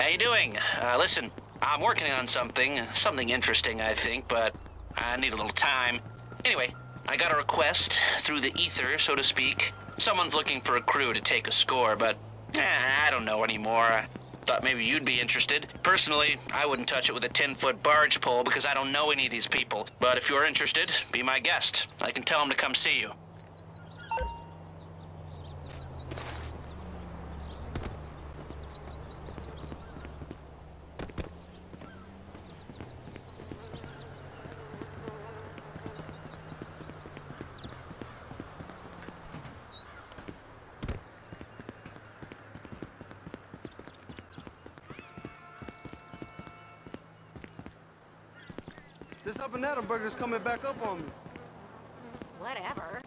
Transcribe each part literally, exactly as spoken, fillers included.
How you doing? Uh, listen, I'm working on something, something interesting, I think, but I need a little time. Anyway, I got a request through the ether, so to speak. Someone's looking for a crew to take a score, but eh, I don't know anymore. I thought maybe you'd be interested. Personally, I wouldn't touch it with a ten-foot barge pole because I don't know any of these people. But if you're interested, be my guest. I can tell them to come see you. This Up and Atom burger's coming back up on me. Whatever.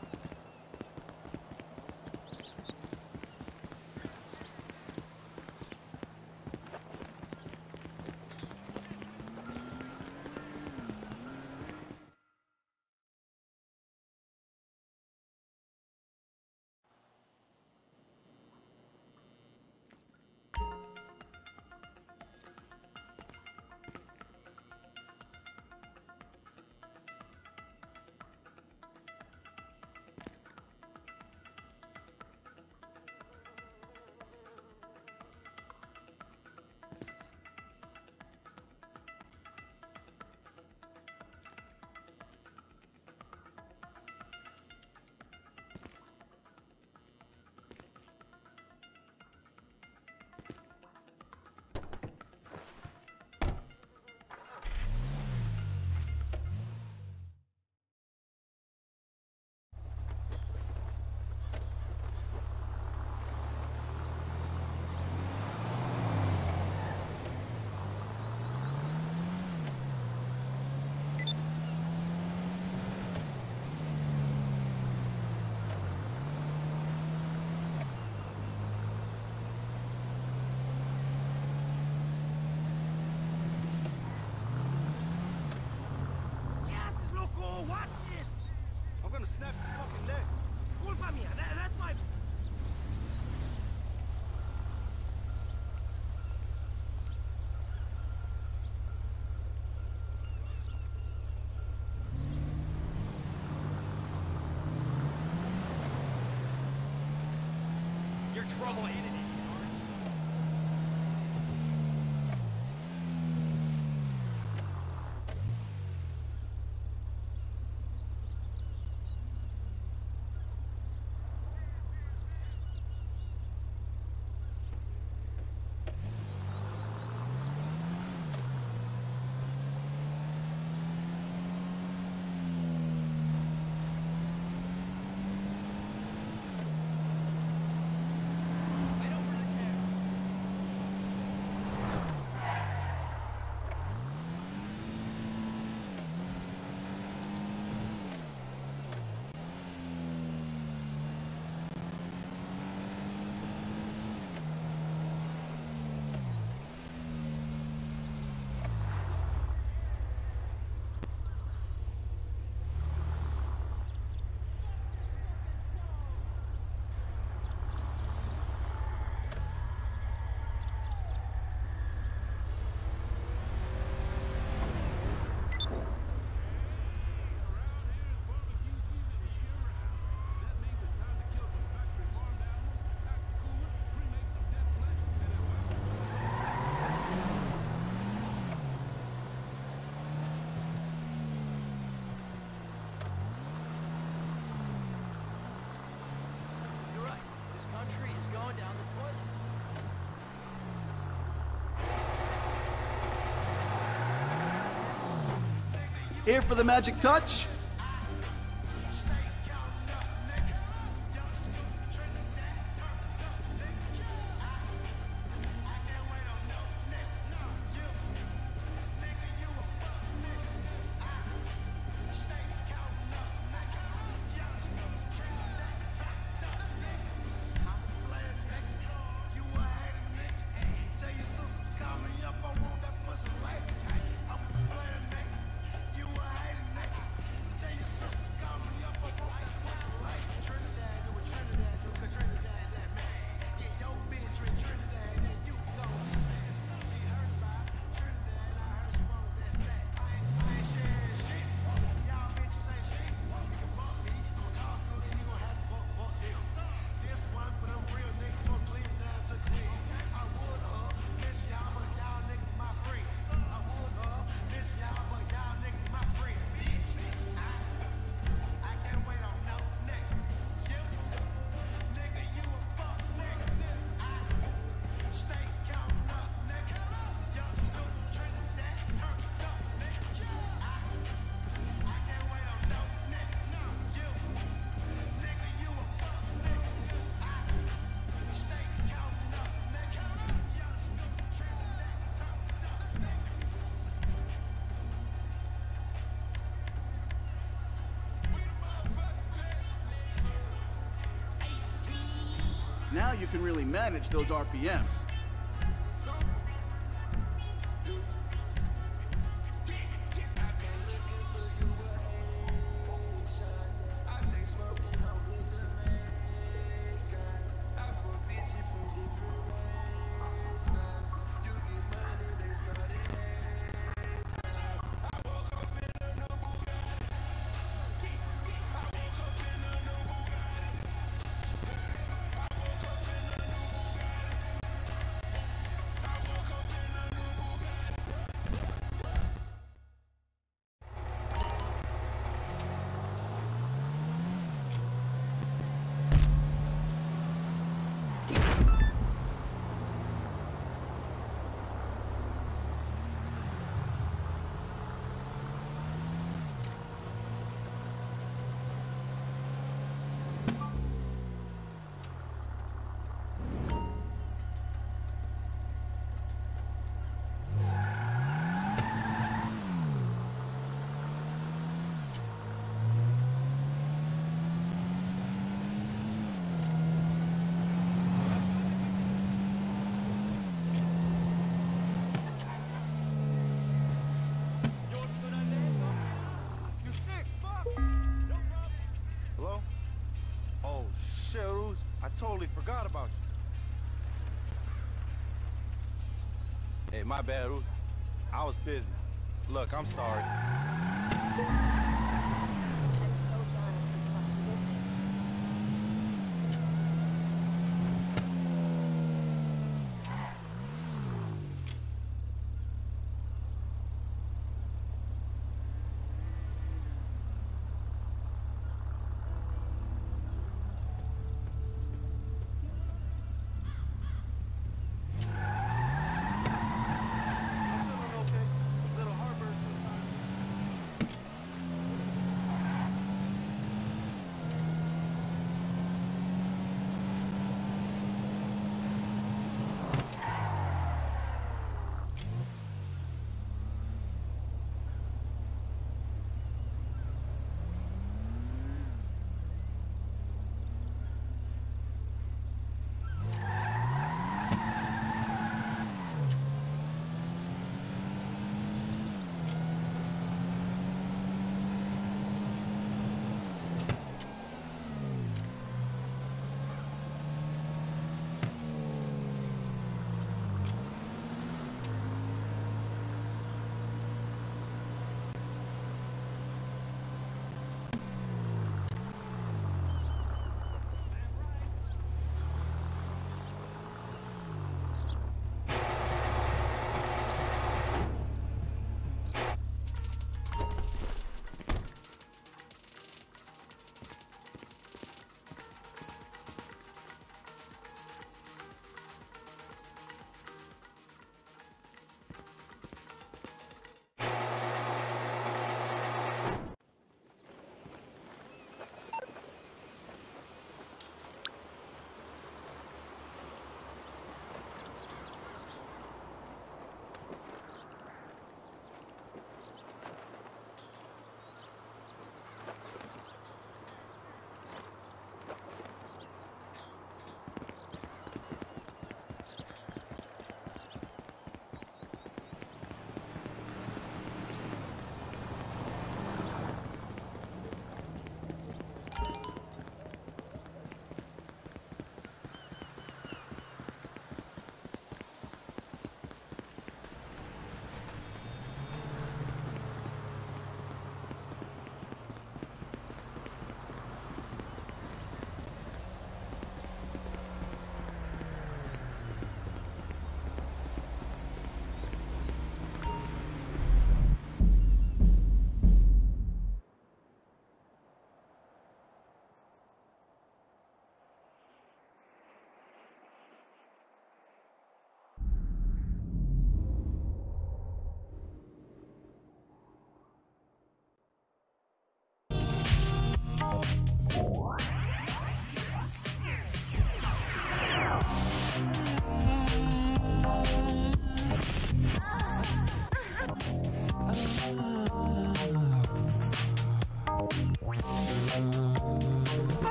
I'm gonna snap your fucking neck. Culpa mía, that, that's my... Your trouble ain't it? Here for the magic touch? Now you can really manage those R P Ms. I totally forgot about you. Hey, my bad, Ruth. I was busy. Look, I'm sorry.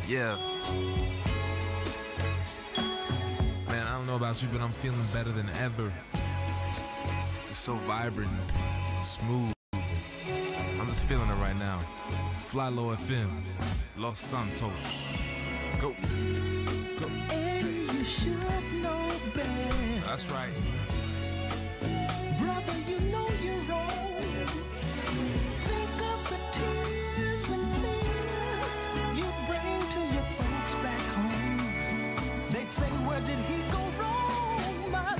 Yeah. Man, I don't know about you, but I'm feeling better than ever. Just so vibrant and smooth. I'm just feeling it right now. Fly Low F M, Los Santos. Go. Go. And you should know better. That's right. Brother, you know you're wrong. Think of the tears and fears you bring to your folks back home. They'd say, where did he go wrong, my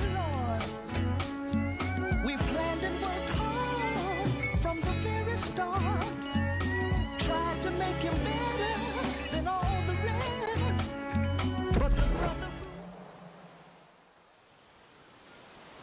Lord? We planned and worked hard from the very start. Tried to make him better than all the rest. But the brother...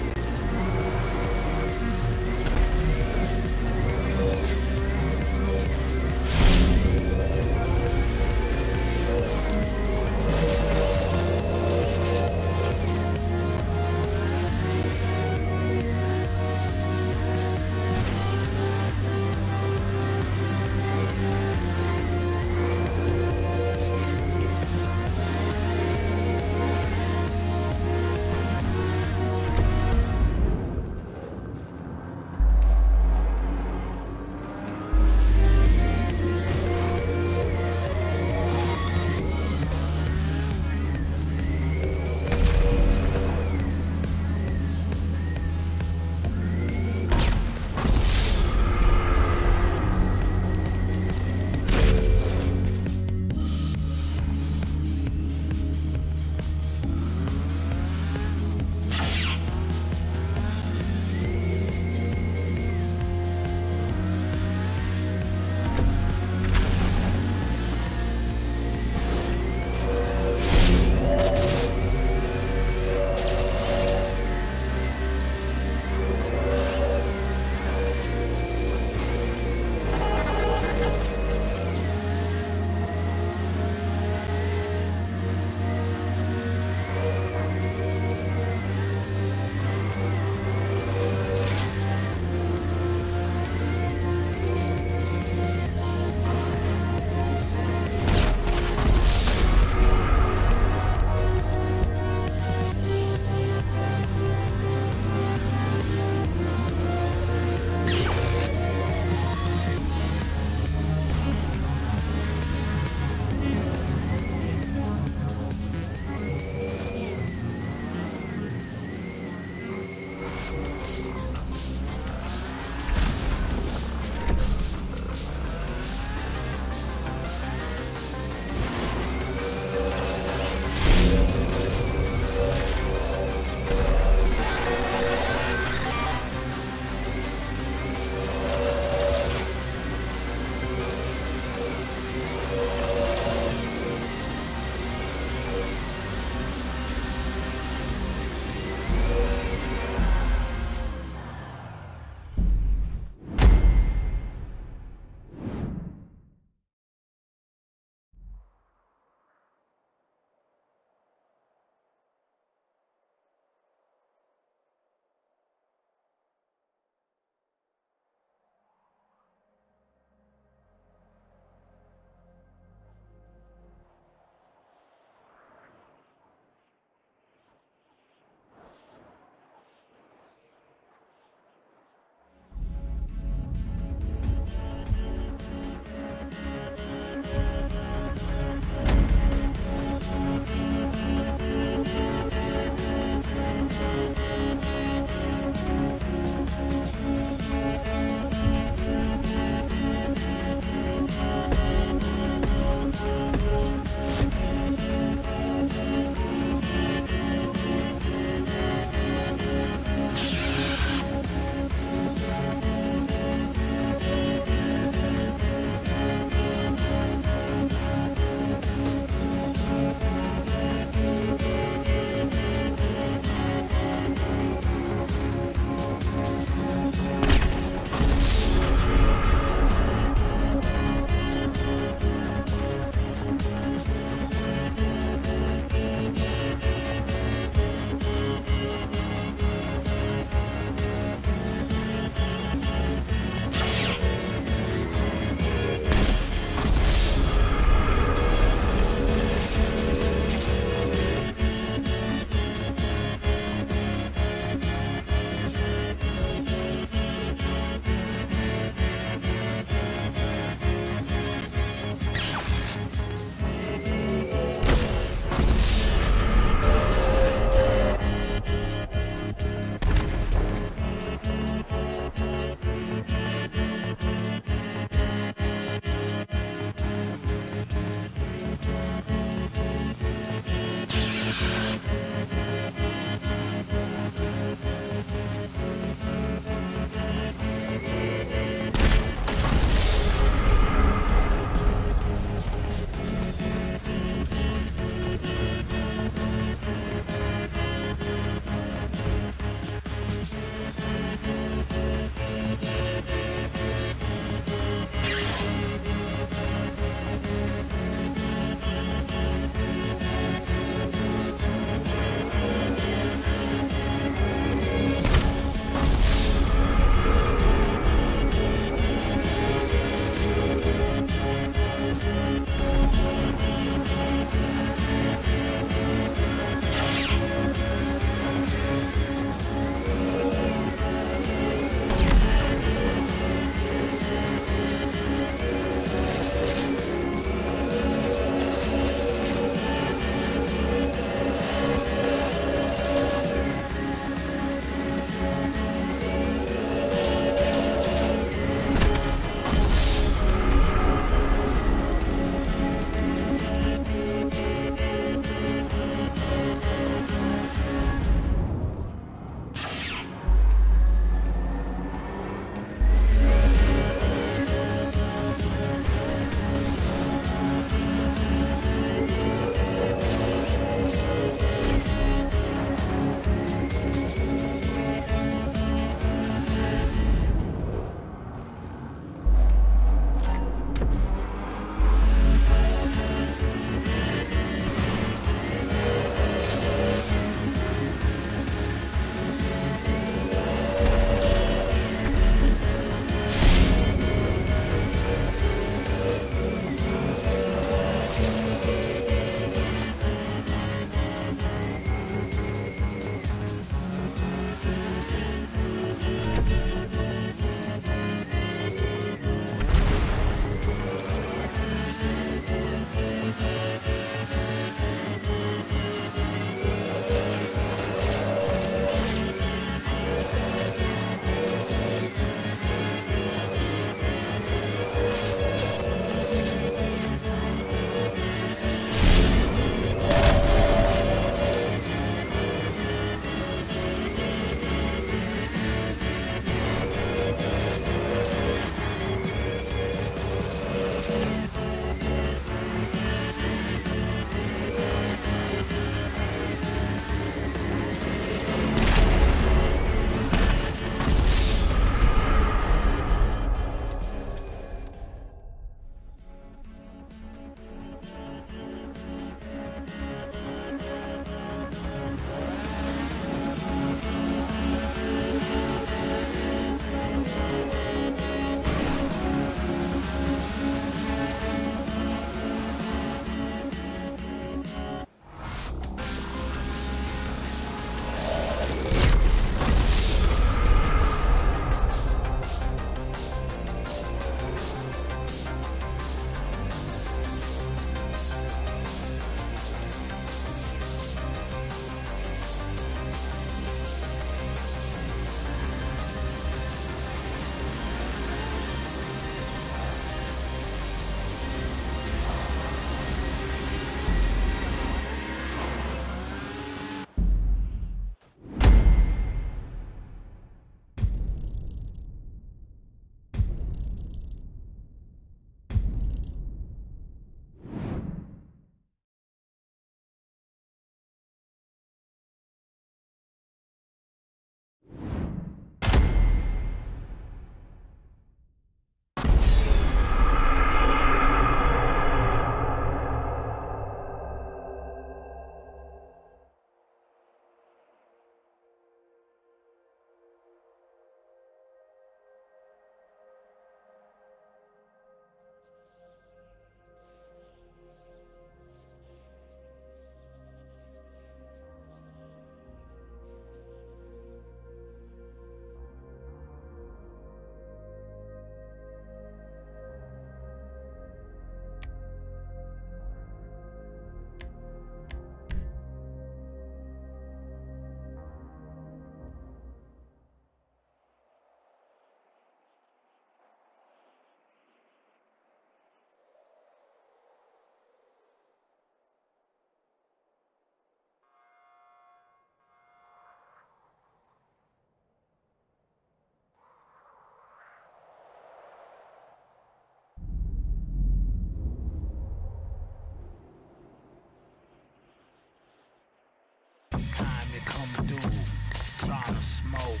they come through, trying to smoke.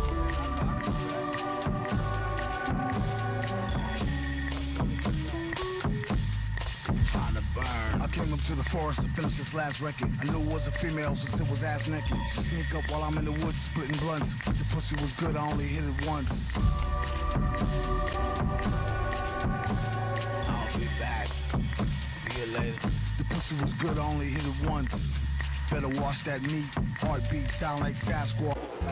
Trying to burn. I came up to the forest to finish this last record. I knew it was a female since it was ass naked. She sneak up while I'm in the woods splitting blunts. The pussy was good, I only hit it once. I'll be back. See you later. The pussy was good, I only hit it once. Better watch that meat. Heartbeat sound like Sasquatch.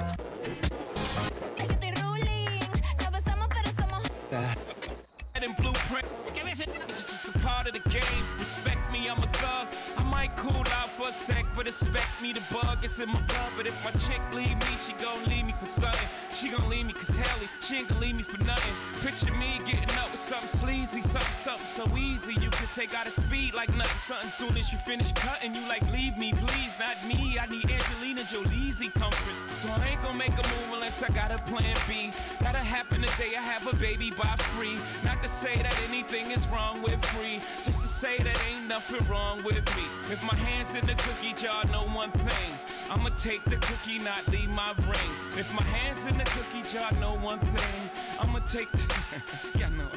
Blueprint. It's just a part of the game. Respect me, I'm a thug. I might cool out for a sec, but expect me to bug. It's in my blood, but if my chick leave me, she gon' leave me for something. She gon' leave me cause Helly, she ain't gon' leave me for nothing. Picture me getting up with something sleazy, something, something so easy. You could take out a speed like nothing, something. Soon as you finish cutting, you like, leave me, please, not me. I need Angelina Jolie's comfort. So I ain't gon' make a move unless I got a plan B. Gotta happen the day I have a baby by free. Not to say that anything is wrong with free, just to say that ain't nothing wrong with me. If my hand's in the cookie jar, know one thing, I'ma take the cookie, not leave my ring. If my hand's in the cookie jar, know one thing, I'ma take the yeah, no.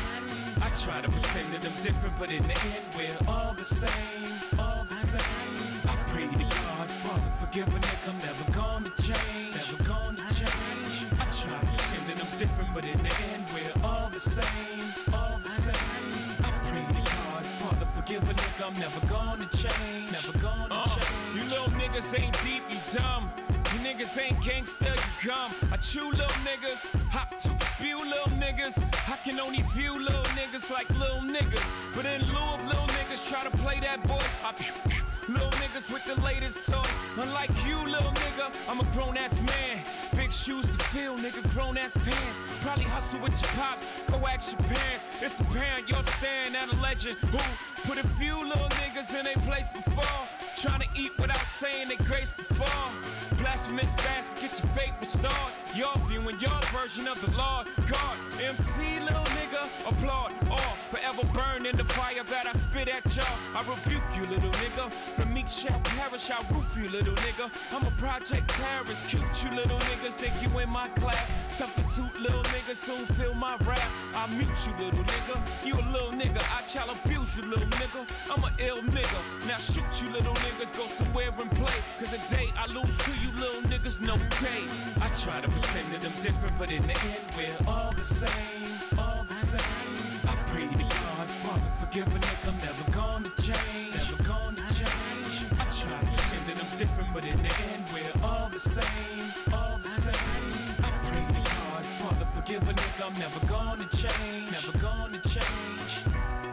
I try to pretend that I'm different, but in the end we're all the same, all the same. I pray to God, Father, forgive a nigga, I'm never gonna change, never gonna change. I try to pretend that I'm different, but in the end we're all the same, all the same. I pray to God, Father, forgive a nigga, I'm never gonna change, never gonna uh, change. You little niggas ain't deep, you dumb. You niggas ain't gangster, you come. I chew little niggas, hop to spew little niggas. I can only view little niggas like little niggas. But in lieu of little niggas try to play that boy, I pew pew. Little niggas with the latest toy. Unlike you, little nigga, I'm a grown-ass man. Big shoes to fill, nigga, grown-ass pants. Probably hustle with your pops, go ask your parents. It's apparent you're staring at a legend who put a few little niggas in their place before. Trying to eat without saying they grace before. Blasphemous bastard, get your faith restored. Y'all viewing your version of the Lord God. M C, little nigga, applaud. Or forever burn in the fire that I spit at y'all. I rebuke you, little nigga. The meek shall perish, I'll roof you, little nigga. I'm a project terrorist, cute you little niggas. Think you in my class. Substitute little niggas, soon feel my rap. I'll mute you, little nigga. You a little nigga, I shall abuse you, little nigga. I'm a ill nigga. Now shoot you, little niggas, go somewhere and play. Cause the day I lose to you, little niggas, no pay. I try to pretend that I'm different, but in the end, we're all the same, all the same. I pray to God, Father, forgive a nigga, I'm never gonna change, never gonna change. I try to pretend that I'm different, but in the end, we're all the same, all the same. I pray to God, Father, forgive a nigga, I'm never gonna change, never gonna change.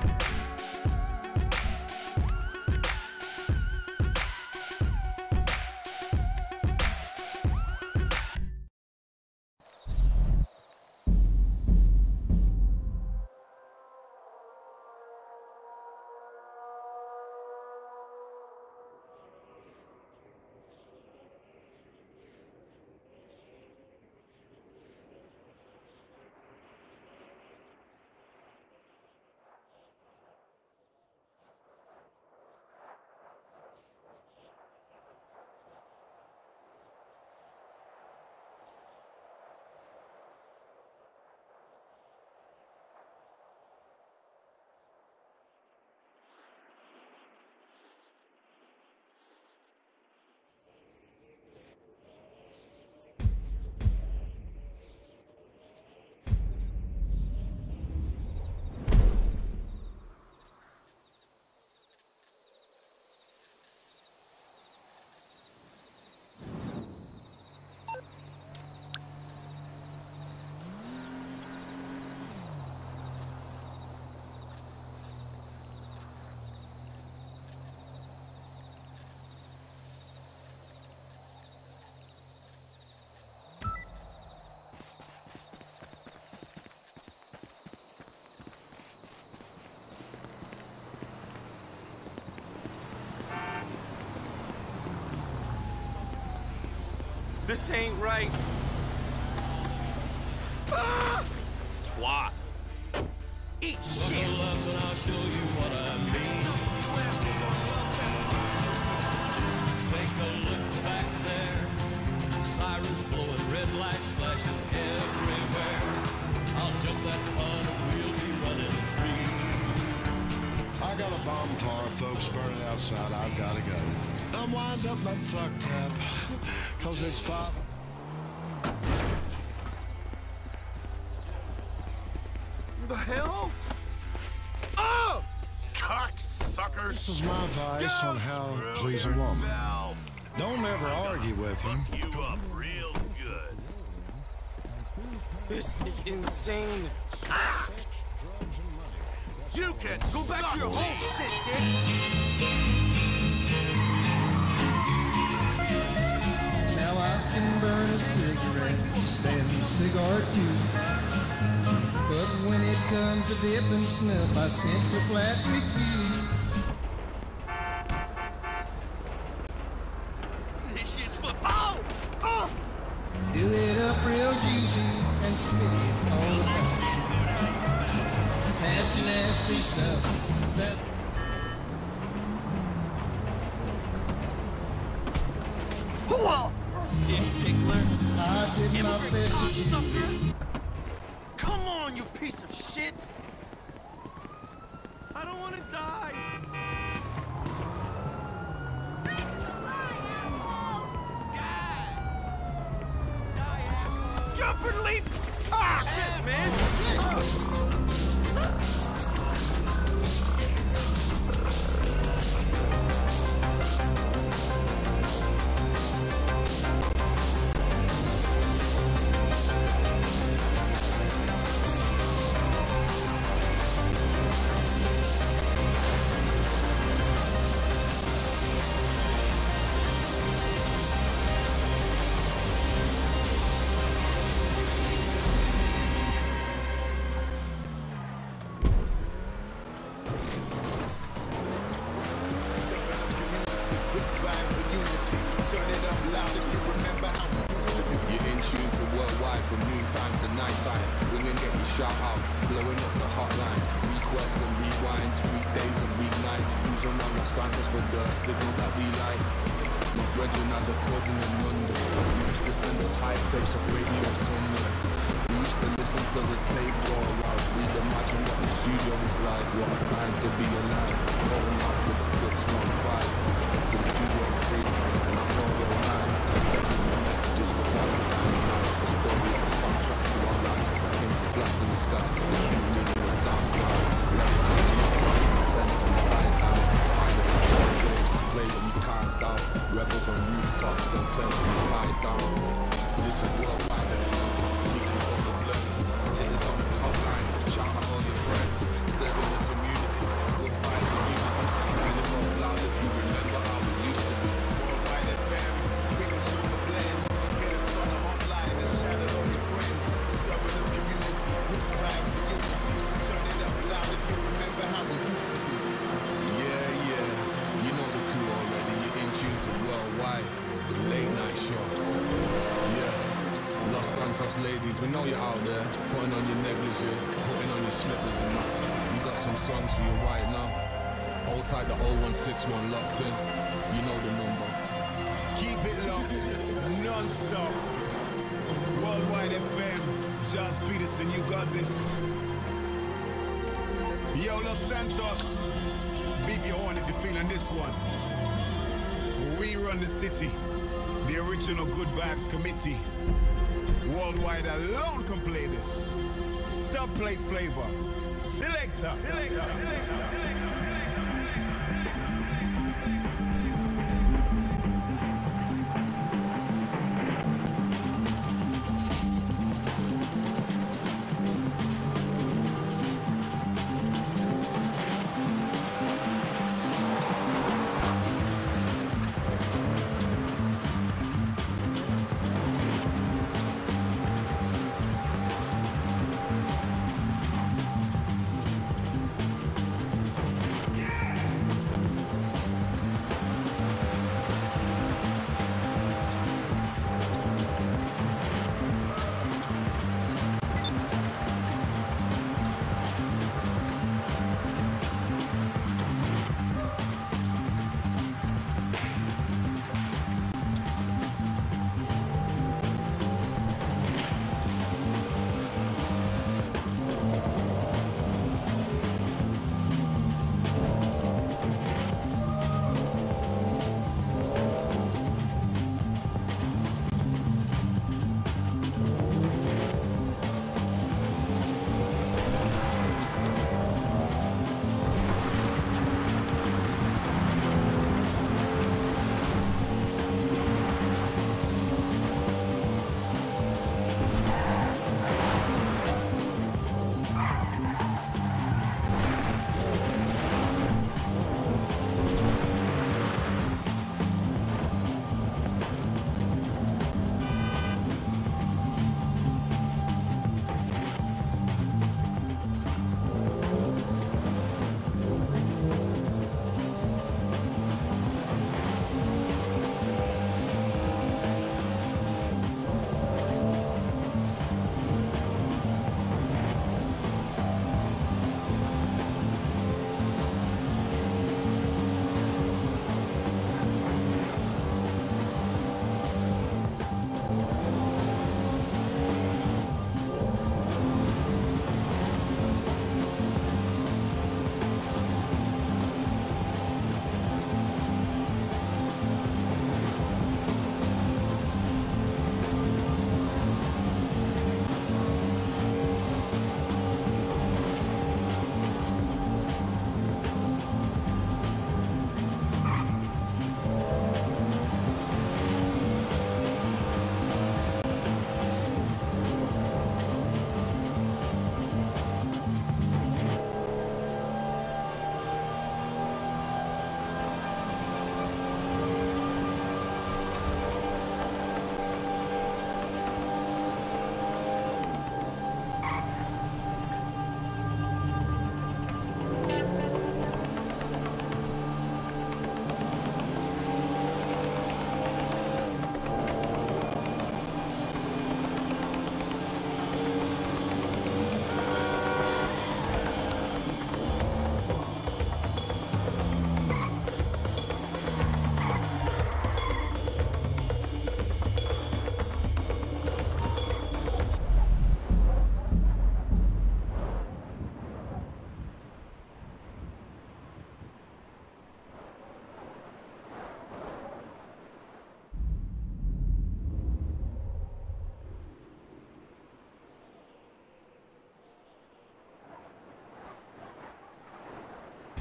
This ain't right. Ah! Twat. Eat shit. I'll show you what I mean. Take a look back there. Tar folks burning outside. I've got to go. I'm wound up, I'm fucked up. Cause his father. The hell? Oh! Cocksuckers! This is my advice on how to please a woman. Don't ever argue with him. You up real good. This is insane. Ah! You can go back to your home, shit, kid. Now I can burn a cigarette, stand a cigar too. But when it comes to dip and snuff, I simply flat refuse. This shit's for oh! Oh! Do it up real juicy and spit it all the time. Nasty, nasty stuff. That Tim Tickler. I did my best to keep Cocksucker. Come on, you piece of shit. I don't want to die. Jump and leap! Ah, shit, man! Ladies, we know you're out there, putting on your negligee, putting on your slippers and that. You got some songs for you right now. Hold tight the oh one six one locked in. You know the number. Keep it locked, non-stop. Worldwide F M, Jazz Peterson, you got this. Yo, Los Santos, beep your horn if you're feeling this one. We run the city, the original Good Vibes Committee. Worldwide alone can play this. Dub play flavor. Selector. Selector. Selector.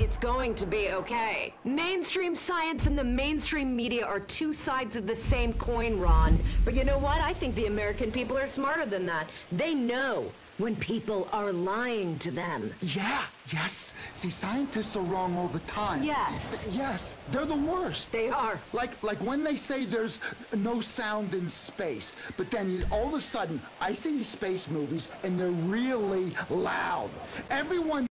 It's going to be okay. Mainstream science and the mainstream media are two sides of the same coin, Ron. But you know what? I think the American people are smarter than that. They know when people are lying to them. Yeah, yes. See, scientists are wrong all the time. Yes. Th- yes, they're the worst. They are. Like, like when they say there's no sound in space, but then you, all of a sudden, I see these space movies and they're really loud. Everyone